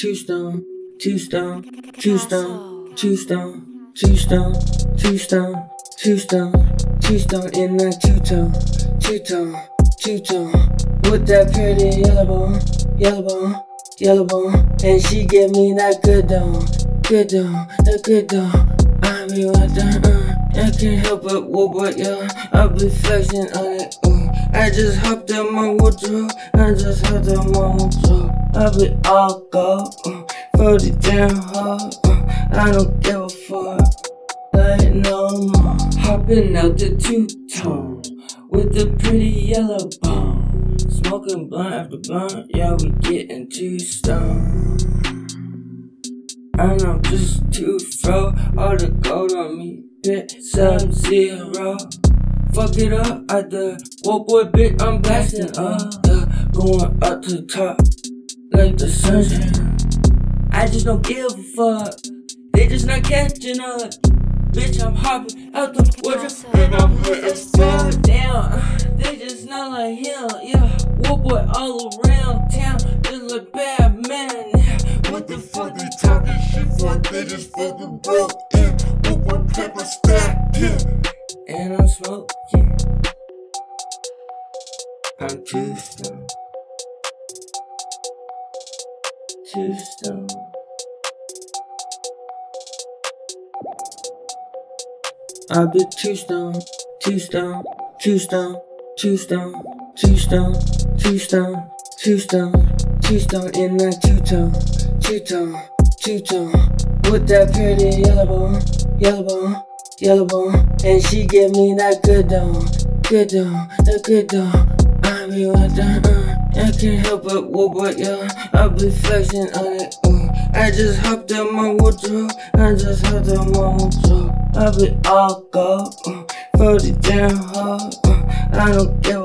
two stone, two stone, two stone, two stone, two stone, two stone, two stone, two stone in that two-tone, two-tone, two-tone. With that pretty yellow bone, yellow bone, yellow bone. And she give me that good dough, good dough, that good dough. I be like that, I can't help it, whoa, but yeah, I be flexing on it, I just hopped in my wardrobe, I just hopped in my wardrobe. I be all go, for the damn hard, I don't give a fuck, like no more. Hopping out the two-tone, with the pretty yellow bone. Smoking blunt after blunt, yeah, we getting too stoned. And I'm just too fro, all the gold on me, bitch, Sub-Zero. Fuck it up at the WOK3BOY, bitch, I'm blasting up, going up to the top, like the sunshine. I just don't give a fuck, they just not catching up. Bitch, I'm hopping out the wardrobe, and I'm hitting fuck down. They just not like him, yeah. WOK3BOY all around town, just like bad man. What the fuck they talking shit for? They just fucking broke in. WOK3BOY paper stacking. And I'm smoking. I'm too stoned. Too stoned. I be too stoned, too stoned, too stoned, too stoned, too stoned, too stoned, too stoned, too stoned in that two-tone, two-tone, two-tone. With that pretty yellow bone, yellow bone, yellow bone. And she give me that good dough, that good dough. I be like that, I can't help it, whoa, but yeah, I be flexing on it, I just hopped in my wardrobe, I just hopped in my wardrobe. I be all go, for the damn hard, I don't give a